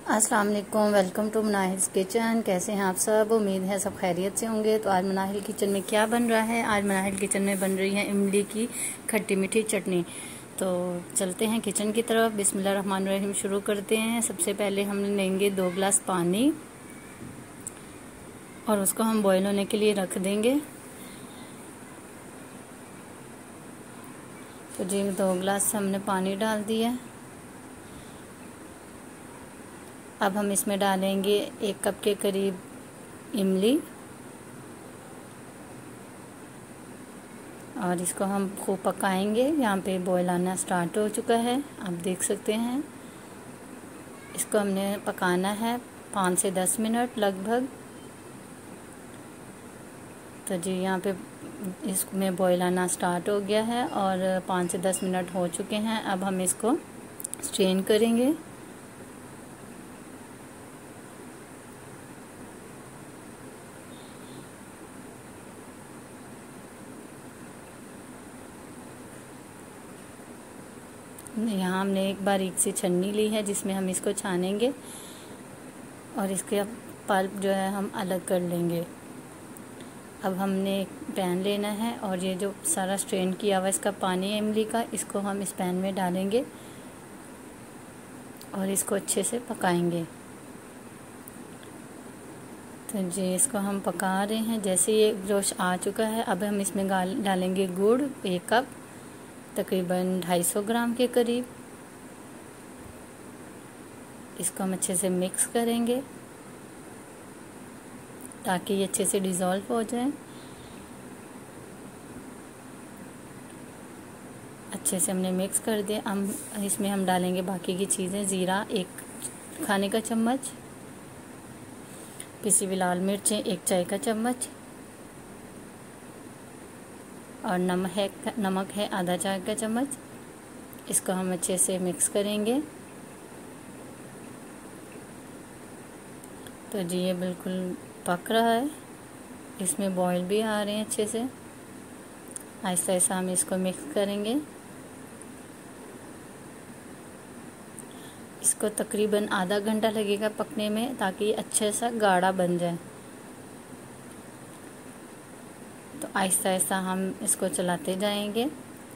अस्सलाम वालेकुम, welcome to मनाहिल्स kitchen. कैसे हैं आप सब? उम्मीद है सब खैरियत से होंगे। तो आज मनाहिल किचन में क्या बन रहा है? आज मनाहिल किचन में बन रही है इमली की खट्टी मीठी चटनी। तो चलते हैं किचन की तरफ। बिस्मिल्लाहिर्रहमानिर्रहीम शुरू करते हैं। सबसे पहले हम लेंगे 2 गिलास पानी और उसको हम बॉयल होने के लिए रख देंगे। तो जी 2 गिलास हमने पानी डाल दिया। अब हम इसमें डालेंगे 1 कप के करीब इमली और इसको हम खूब पकाएंगे। यहाँ पे बॉयल आना स्टार्ट हो चुका है, आप देख सकते हैं। इसको हमने पकाना है 5 से 10 मिनट लगभग। तो जी यहाँ पे इसमें बॉयल आना स्टार्ट हो गया है और 5 से 10 मिनट हो चुके हैं। अब हम इसको स्ट्रेन करेंगे। यहाँ हमने एक बारीक सी छन्नी ली है जिसमें हम इसको छानेंगे और इसके पल्प जो है हम अलग कर लेंगे। अब हमने एक पैन लेना है और ये जो सारा स्ट्रेन किया हुआ इसका पानी है इमली का, इसको हम इस पैन में डालेंगे और इसको अच्छे से पकाएंगे। तो जी इसको हम पका रहे हैं। जैसे ये जोश आ चुका है, अब हम इसमें डालेंगे गुड़ 1 कप, तकरीबन 250 ग्राम के करीब। इसको हम अच्छे से मिक्स करेंगे ताकि ये अच्छे से डिज़ोल्व हो जाए। अच्छे से हमने मिक्स कर दिया। हम इसमें हम डालेंगे बाकी की चीज़ें। ज़ीरा 1 खाने का चम्मच, पिसी हुई लाल मिर्चें 1 चाय का चम्मच और नमक है आधा चाय का चम्मच। इसको हम अच्छे से मिक्स करेंगे। तो जी ये बिल्कुल पक रहा है, इसमें बॉयल भी आ रहे हैं अच्छे से। आहिस्ता आहिस्ता हम इसको मिक्स करेंगे। इसको तकरीबन आधा घंटा लगेगा पकने में ताकि अच्छा सा गाढ़ा बन जाए। तो आहिस्ता आहिस्ता हम इसको चलाते जाएंगे।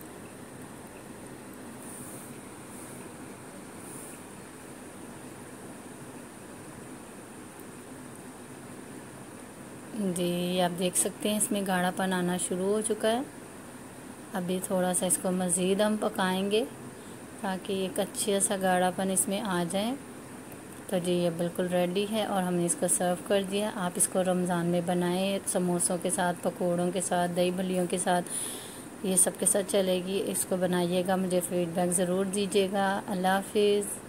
जी आप देख सकते हैं इसमें गाढ़ापन आना शुरू हो चुका है। अभी थोड़ा सा इसको मज़ीद हम पकाएंगे ताकि एक अच्छा सा गाढ़ापन इसमें आ जाए। तो जी ये बिल्कुल रेडी है और हमने इसको सर्व कर दिया। आप इसको रमज़ान में बनाएं, समोसों के साथ, पकोड़ों के साथ, दही भल्लियों के साथ, ये सब के साथ चलेगी। इसको बनाइएगा, मुझे फीडबैक ज़रूर दीजिएगा। अल्लाह हाफिज़।